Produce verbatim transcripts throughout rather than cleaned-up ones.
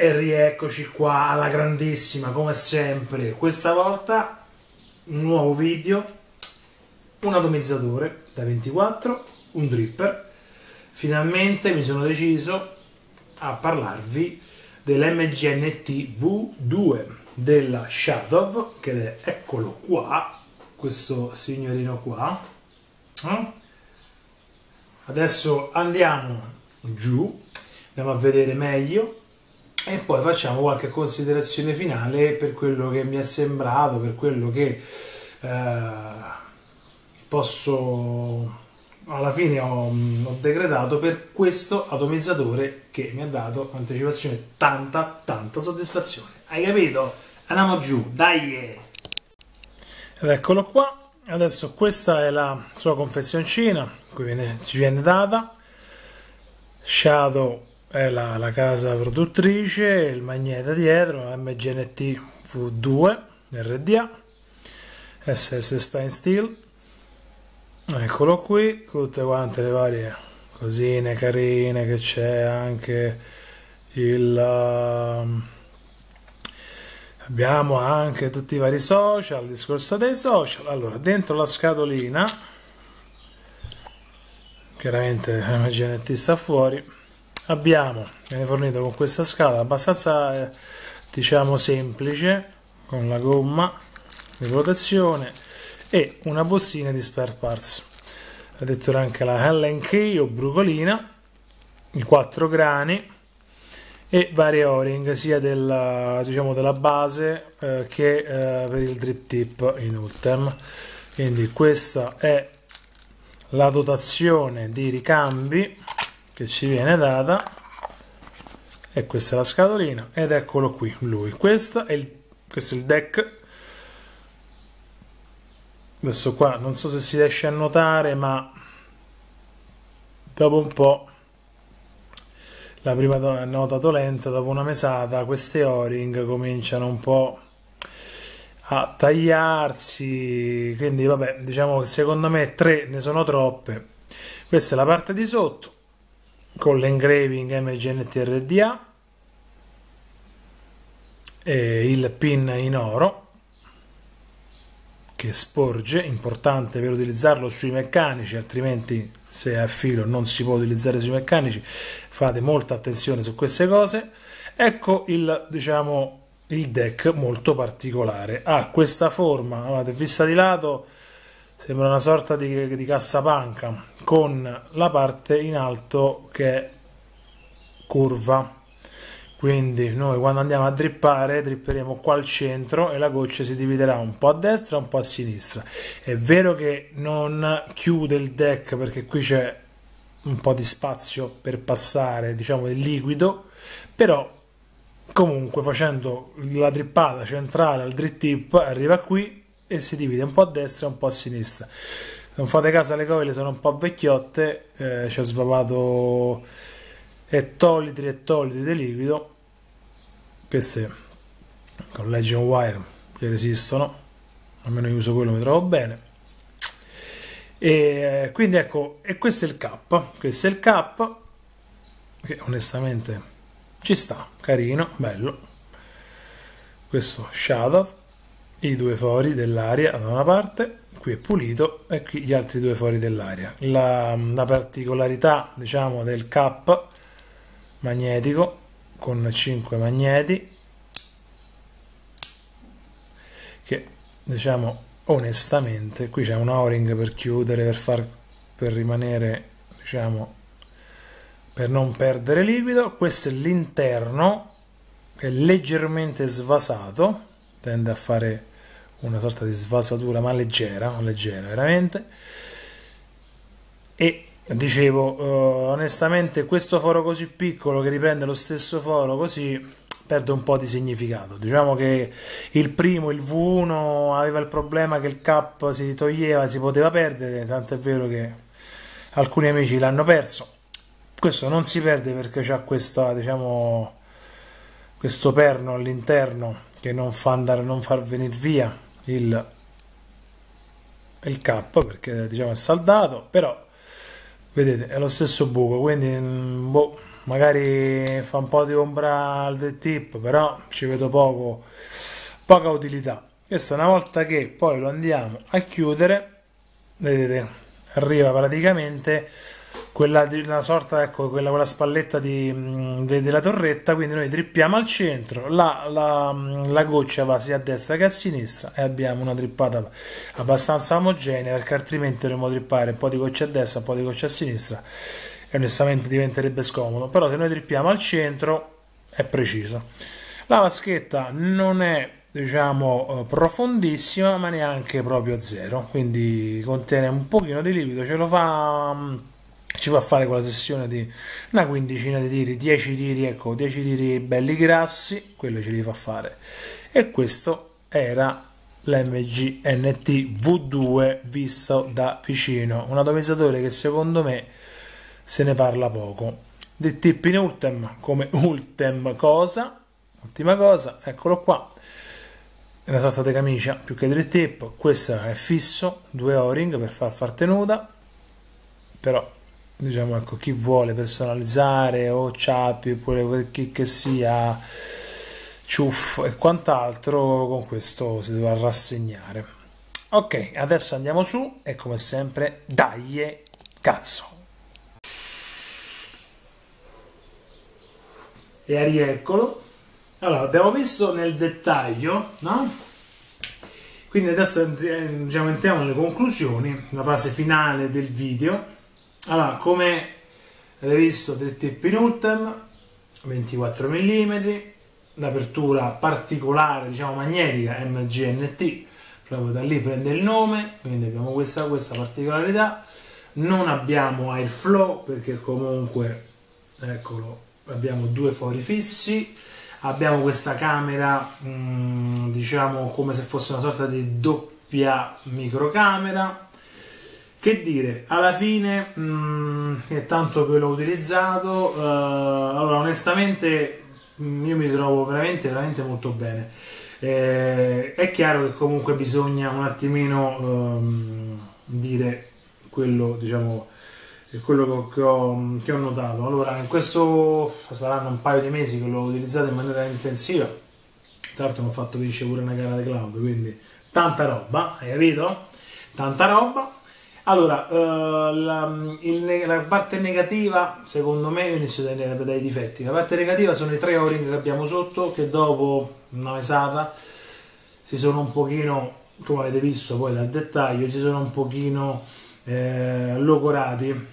E rieccoci qua alla grandissima, come sempre. Questa volta un nuovo video, un atomizzatore da ventiquattro, un dripper. Finalmente mi sono deciso a parlarvi dell'M G N T V due della Shadow, che è, eccolo qua, questo signorino qua. Adesso andiamo giù, andiamo a vedere meglio e poi facciamo qualche considerazione finale per quello che mi è sembrato, per quello che eh, posso, alla fine ho, ho decretato per questo atomizzatore che mi ha dato anticipazione tanta tanta soddisfazione. Hai capito? Andiamo giù, dai! Ed eccolo qua. Adesso questa è la sua confezioncina, qui viene, ci viene data. Shadow è la, la casa produttrice, il magnete dietro, M G N T V due R D A, S S Stein Steel, eccolo qui, tutte quante le varie cosine carine, che c'è anche il... Uh, abbiamo anche tutti i vari social, il discorso dei social. Allora, dentro la scatolina, chiaramente M G N T sta fuori, abbiamo, viene fornito con questa scatola abbastanza eh, diciamo semplice, con la gomma di protezione e una bustina di spare parts, addirittura anche la Allen Key o brucolina, i quattro grani e vari o-ring sia della, diciamo, della base eh, che eh, per il drip tip in Ultem. Quindi questa è la dotazione di ricambi che ci viene data, e questa è la scatolina ed eccolo qui lui. Questo è il, questo è il deck. Adesso qua non so se si riesce a notare, ma dopo un po', la prima è notato lenta, dopo una mesata queste o-ring cominciano un po' a tagliarsi, quindi vabbè, diciamo che secondo me tre ne sono troppe. Questa è la parte di sotto con l'engraving M G N T R D A e il pin in oro che sporge, importante per utilizzarlo sui meccanici, altrimenti se è a filo non si può utilizzare sui meccanici, fate molta attenzione su queste cose. Ecco il, diciamo, il deck molto particolare, ha questa forma, guardate, vista di lato sembra una sorta di, di cassapanca con la parte in alto che è curva, quindi noi quando andiamo a drippare dripperemo qua al centro e la goccia si dividerà un po' a destra e un po' a sinistra. È vero che non chiude il deck perché qui c'è un po' di spazio per passare, diciamo, il liquido, però comunque facendo la drippata centrale al drip tip arriva qui e si divide un po' a destra e un po' a sinistra. Se non fate caso, le coile sono un po' vecchiotte, eh, ci ho svapato ettolitri e ettolitri di liquido. Queste con Legend Wire che resistono, almeno io uso quello, mi trovo bene. E quindi ecco, e questo è il cap, questo è il cap che onestamente ci sta, carino, bello. Questo Shadow, i due fori dell'aria da una parte, qui è pulito, e qui gli altri due fori dell'aria. La, la particolarità, diciamo, del cap magnetico con cinque magneti che, diciamo, onestamente qui c'è un o-ring per chiudere, per far, per rimanere, diciamo, per non perdere liquido. Questo è l'interno che è leggermente svasato, tende a fare una sorta di svasatura, ma leggera, leggera veramente. E dicevo, eh, onestamente questo foro così piccolo che riprende lo stesso foro così perde un po' di significato. Diciamo che il primo, il V uno, aveva il problema che il cap si toglieva, si poteva perdere, tanto è vero che alcuni amici l'hanno perso. Questo non si perde perché c'ha questa, diciamo, questo perno all'interno che non fa andare, non far venire via il, il cap, perché, diciamo, è saldato, però vedete è lo stesso buco, quindi boh, magari fa un po' di ombra al dead tip, però ci vedo poco, poca utilità. Questo una volta che poi lo andiamo a chiudere, vedete, arriva praticamente quella di una sorta, ecco, quella, quella spalletta di, de, della torretta, quindi noi drippiamo al centro, la, la, la goccia va sia a destra che a sinistra e abbiamo una drippata abbastanza omogenea, perché altrimenti dovremmo drippare un po' di goccia a destra, un po' di goccia a sinistra e onestamente diventerebbe scomodo. Però se noi drippiamo al centro è preciso. La vaschetta non è, diciamo, profondissima, ma neanche proprio a zero, quindi contiene un pochino di liquido, ce lo fa, ci fa fare quella sessione di una quindicina di tiri, dieci tiri, ecco, dieci tiri belli grassi, quello ce li fa fare. E questo era l'M G N T V due visto da vicino, un atomizzatore che secondo me se ne parla poco. Di tip in ultem, come ultem cosa, ultima cosa, eccolo qua, è una sorta di camicia più che drill tip. Questo è fisso, due o-ring per far far tenuta, però diciamo, ecco, chi vuole personalizzare o ciappi oppure chi che sia ciuff e quant'altro, con questo si dovrà rassegnare. Ok, adesso andiamo su e come sempre dai cazzo. E rieccolo. Allora, abbiamo visto nel dettaglio, no? Quindi adesso diciamo, entriamo nelle conclusioni, la fase finale del video. Allora, come avete visto, del tip in ultem, ventiquattro millimetri, l'apertura particolare, diciamo magnetica, M G N T, proprio da lì prende il nome, quindi abbiamo questa, questa particolarità. Non abbiamo airflow perché comunque, eccolo, abbiamo due fori fissi. Abbiamo questa camera, mh, diciamo come se fosse una sorta di doppia microcamera. Che dire, alla fine mh, è tanto che l'ho utilizzato, uh, allora onestamente mh, io mi trovo veramente, veramente molto bene. Eh, è chiaro che comunque bisogna un attimino um, dire quello, diciamo, quello che ho, che ho notato. Allora, in questo saranno un paio di mesi che l'ho utilizzato in maniera intensiva, tra l'altro mi ho fatto vincere pure una gara di cloud, quindi tanta roba, hai capito? Tanta roba. Allora, uh, la, il, la parte negativa, secondo me, io inizio dai, dai difetti. La parte negativa sono i tre o-ring che abbiamo sotto, che dopo una mesata si sono un pochino, come avete visto poi dal dettaglio, si sono un pochino eh, logorati,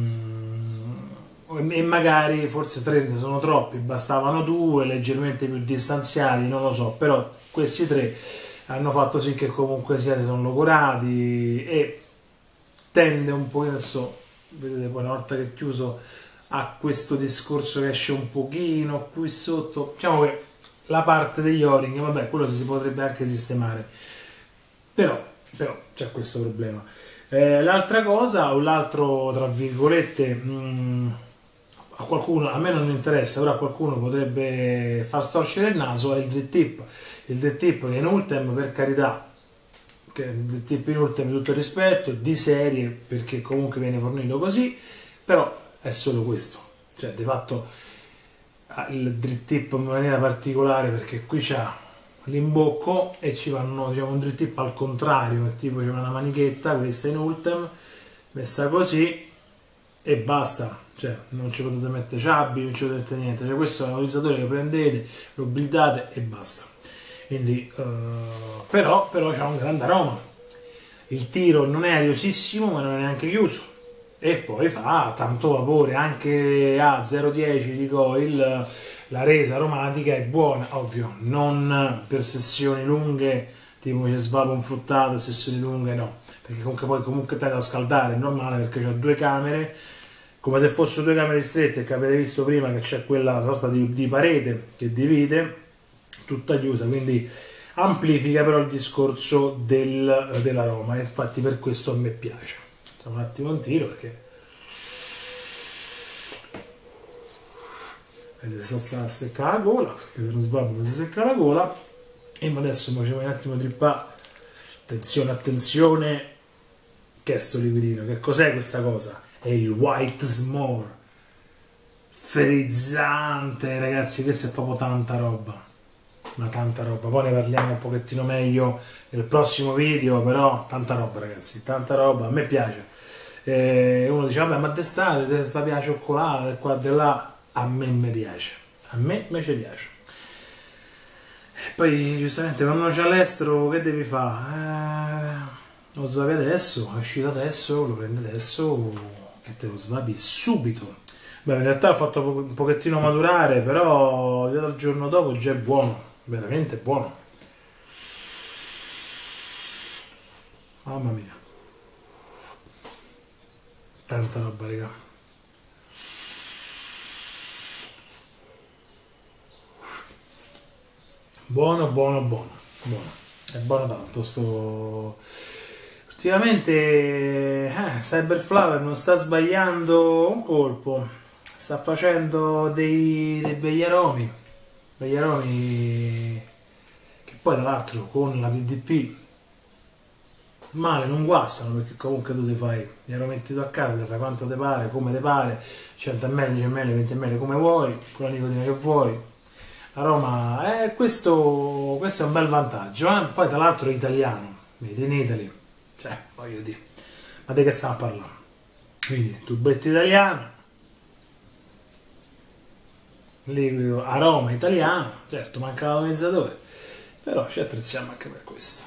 mm, e magari forse tre ne sono troppi, bastavano due, leggermente più distanziati, non lo so, però questi tre hanno fatto sì che comunque sia, si sono logorati e tende un po', adesso vedete poi una volta che è chiuso a questo discorso che esce un pochino qui sotto, diciamo che la parte degli o-ring, vabbè, quello si potrebbe anche sistemare, però, però c'è questo problema. Eh, l'altra cosa, o l'altro tra virgolette, mh, a qualcuno, a me non interessa, però a qualcuno potrebbe far storcere il naso, è il drill tip. Il drill tip che in ultem, per carità, che il tip in ultim tutto il rispetto, di serie, perché comunque viene fornito così, però è solo questo, cioè di fatto il drill tip in maniera particolare, perché qui c'ha l'imbocco e ci vanno, diciamo, un drill tip al contrario, tipo c'è una manichetta, questa in ultim, messa così e basta, cioè non ci potete mettere ciabbi, non ci potete niente, cioè questo è un utilizzatore che prendete, lo blindate e basta. Quindi, uh, però, però c'ha un grande aroma, il tiro non è ariosissimo ma non è neanche chiuso e poi fa tanto vapore, anche a zero virgola dieci di coil la resa aromatica è buona, ovvio, non per sessioni lunghe, tipo che svapo un fruttato, sessioni lunghe no, perché comunque poi comunque tende a scaldare, è normale perché ho due camere, come se fossero due camere strette, che avete visto prima che c'è quella sorta di, di parete che divide, tutta chiusa, quindi amplifica però il discorso del, dell'aroma, infatti per questo a me piace. Facciamo un attimo un tiro perché si sta a seccare la gola, perché se non sbaglio mi si secca la gola e adesso mi facciamo un attimo drippare. Attenzione, attenzione, che è sto liquidino, che cos'è questa cosa? È il White S'more frizzante, ragazzi, questa è proprio tanta roba, ma tanta roba. Poi ne parliamo un pochettino meglio nel prossimo video, però tanta roba, ragazzi, tanta roba, a me piace. Eh, uno dice vabbè, ma d'estate ti fa piace cioccolata qua e là, a me mi piace, a me invece piace. E poi giustamente quando uno c'è all'estero che devi fare? Eh, lo svavi adesso, è uscito adesso, lo prendi adesso e te lo svavi subito. Beh, in realtà ho fatto un pochettino maturare, però il giorno dopo già è buono, veramente buono. Mamma mia, tanta roba, raga. Buono, buono, buono, buono. È buono tanto sto... Ultimamente eh, Cyberflower non sta sbagliando un colpo. Sta facendo dei, dei begli aromi, begli aromi che poi tra l'altro con la D D P male non guastano, perché comunque tu ti fai gli arometti tu a casa, ti fai quanto ti pare, come ti pare, cento millilitri, dieci millilitri, venti millilitri come vuoi, con la nicotina che vuoi. Aroma, eh, questo, questo è un bel vantaggio, eh? Poi tra l'altro è italiano, made in Italy, cioè voglio dire, ma di che stiamo parlando? Quindi tubetto italiano, liquido, aroma italiano, certo manca l'atonizzatore, però ci attrezziamo anche per questo.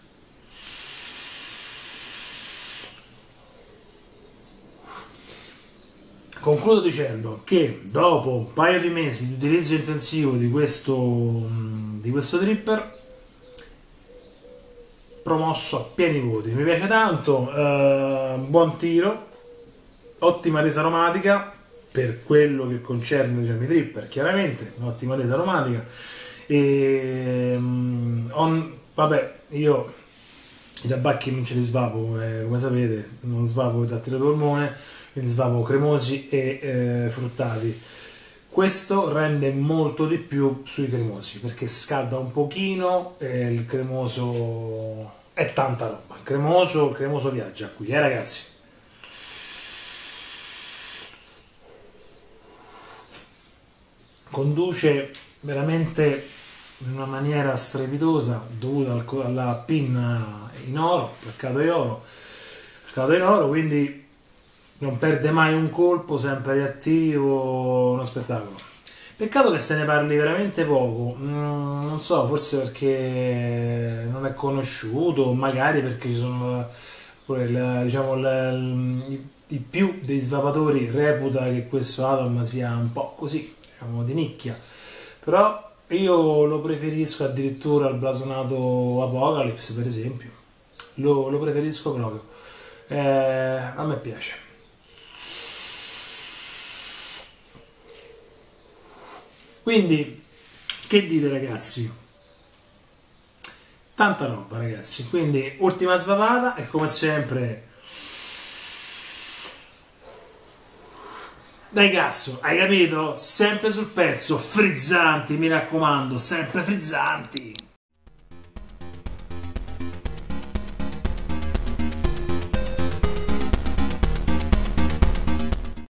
Concludo dicendo che dopo un paio di mesi di utilizzo intensivo di questo, di questo dripper, promosso a pieni voti, mi piace tanto, eh, buon tiro, ottima resa aromatica per quello che concerne, diciamo, i dripper, chiaramente un'ottima resa aromatica e um, on, vabbè, io i tabacchi non ce li svavo, eh, come sapete non svavo i tatti di polmone, quindi svavo cremosi e eh, fruttati. Questo rende molto di più sui cremosi perché scalda un pochino e il cremoso è tanta roba, il cremoso, il cremoso viaggia qui, eh ragazzi. Conduce veramente in una maniera strepitosa dovuta alla pin in oro, placcato in oro, placcato in oro, quindi non perde mai un colpo, sempre riattivo, uno spettacolo. Peccato che se ne parli veramente poco, mm, non so, forse perché non è conosciuto, magari perché ci sono il, diciamo, il, i, i più dei svapatori reputa che questo Atom sia un po' così, diciamo, di nicchia, però io lo preferisco addirittura al blasonato Apocalypse, per esempio, lo, lo preferisco proprio, eh, a me piace. Quindi, che dite ragazzi? Tanta roba ragazzi, quindi ultima svapata e come sempre... Dai cazzo, hai capito? Sempre sul pezzo, frizzanti, mi raccomando, sempre frizzanti!